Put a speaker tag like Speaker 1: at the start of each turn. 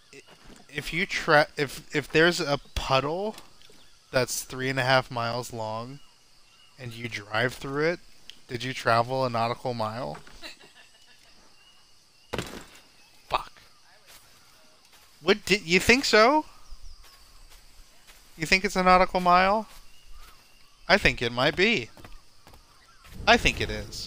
Speaker 1: if there's a puddle that's 3.5 miles long and you drive through it, did you travel a nautical mile? Fuck. What did you think so? You think it's a nautical mile? I think it might be. I think it is.